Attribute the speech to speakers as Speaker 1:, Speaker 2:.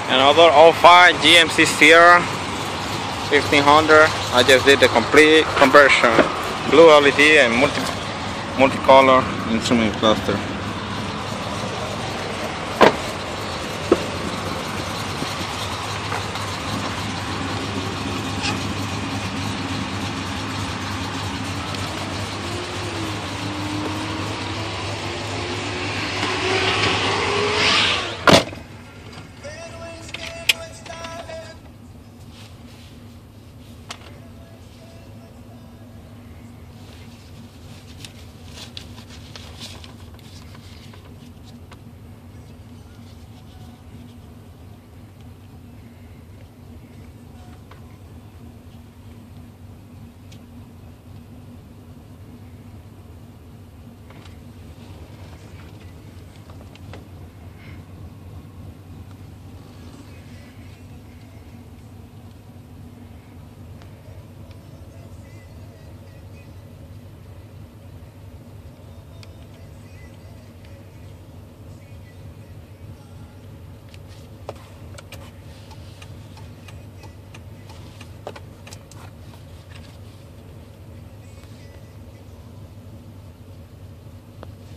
Speaker 1: Another 05 GMC Sierra 1500. I just did the complete conversion, blue LED and multicolor instrument cluster.